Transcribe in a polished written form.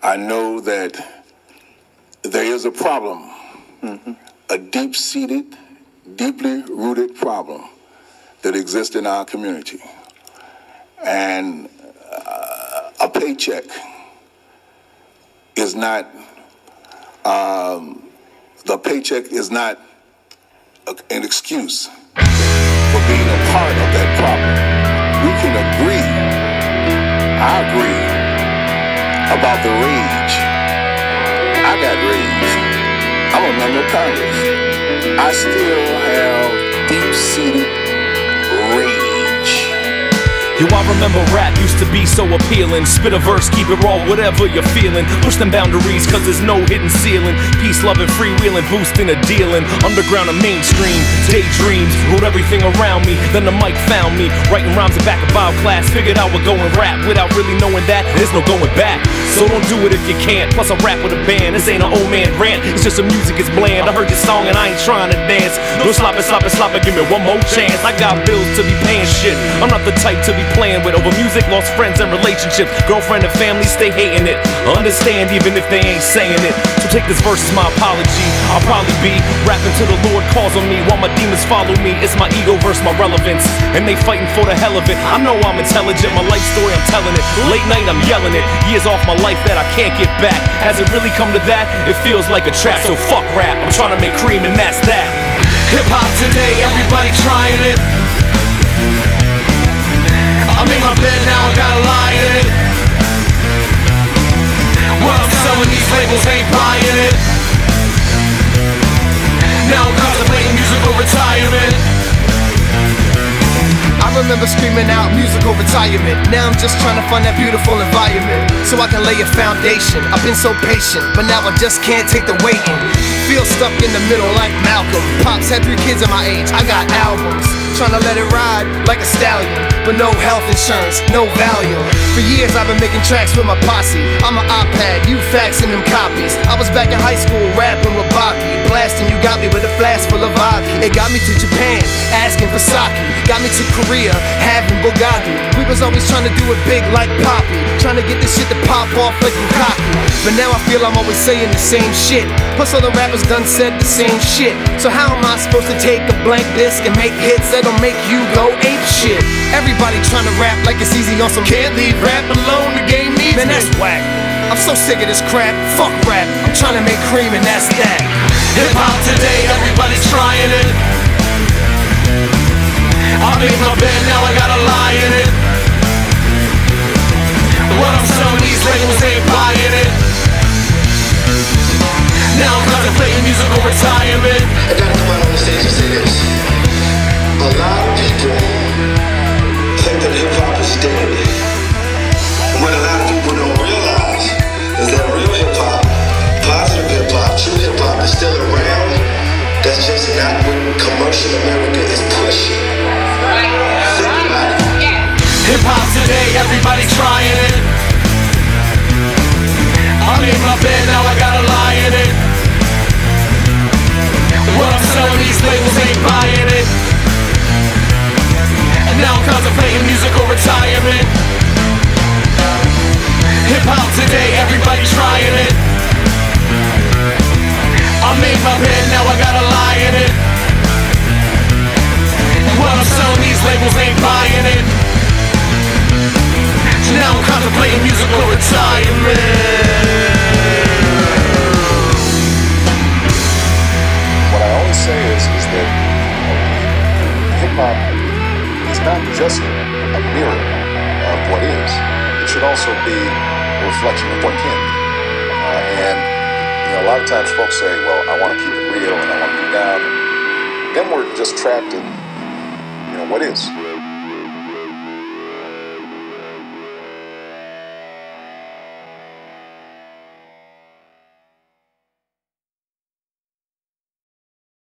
I know that there is a problem, a deep-seated, deeply rooted problem that exists in our community. And a paycheck is not, the paycheck is not an excuse for being a part of that problem. We can agree, I agree, about the rage. I got rage. I'm a member of Congress. I still have deep-seated rage. Yo, I remember rap used to be so appealing. Spit a verse, keep it raw, whatever you're feeling. Push them boundaries, cause there's no hidden ceiling. Peace, loving, freewheeling, boosting a dealing. Underground and mainstream, daydreams. Wrote everything around me, then the mic found me. Writing rhymes in back of bio class. Figured out we're going rap without really knowing that there's no going back. So don't do it if you can't. Plus I rap with a band, this ain't an old man rant. It's just the music is bland. I heard your song and I ain't trying to dance. No slop it, give me one more chance. I got bills to be paying shit. I'm not the type to be playing with over music, lost friends and relationships. Girlfriend and family stay hating it. Understand even if they ain't saying it. So take this verse as my apology. I'll probably be rapping till the Lord calls on me, while my demons follow me. It's my ego versus my relevance, and they fighting for the hell of it. I know I'm intelligent, my life story I'm telling it. Late night I'm yelling it, years off my life that I can't get back. Has it really come to that? It feels like a trap, so fuck rap. I'm trying to make cream and that's that. Hip hop today, everybody trying it. I'm in my bed now, I gotta lie in it. What I'm selling, these labels ain't buying it. Now I'm contemplating musical retirement. I remember screaming out musical retirement. Now I'm just trying to find that beautiful environment, so I can lay a foundation. I've been so patient, but now I just can't take the waiting. Feel stuck in the middle like Malcolm. Pops had 3 kids at my age, I got albums. Trying to let it ride like a stallion, but no health insurance, no value. For years I've been making tracks with my posse. I'm an iPad, you faxing them copies. I was back in high school rapping with Baki. Blasting, you got me with a flask full of vodka. It got me to Japan, asking for sake. Got me to Korea, having Bugatti. We was always trying to do it big like Poppy, trying to get this shit to pop off like Bukaki. But now I feel I'm always saying the same shit. Plus all the rappers done said the same shit. So how am I supposed to take a blank disc and make hits that'll make you go ape shit? Everybody trying to rap like it's easy on some can't leave rap alone, the game needs me. Man, that's whack. I'm so sick of this crap. Fuck rap. I'm trying to make cream and that's that. Hip hop today, everybody's trying it. I'm in my bed now, I gotta lie in it. What I'm selling, these labels ain't buying it. Now I'm contemplating musical retirement. I gotta come out on the stage and say this. A lot of people think that hip-hop is dead. And what a lot of people don't realize is that real hip-hop, positive hip-hop, true hip-hop is still around. That's just not what commercial America is pushing. Think about it. Hip-hop today, everybody trying it. I'm in my bed now, I gotta lie in it. What I'm selling, these labels ain't buying it. And now I'm contemplating musical retirement. Hip-hop today, everybody trying it. I made my bed, now I gotta lie in it. What I'm selling, these labels ain't buying it. So now I'm contemplating musical retirement. What I always say is that hip-hop is not just a mirror of what is. It should also be a reflection of what can be. And a lot of times folks say, well, I want to keep it real and I want to be down. And then we're just trapped in, what is.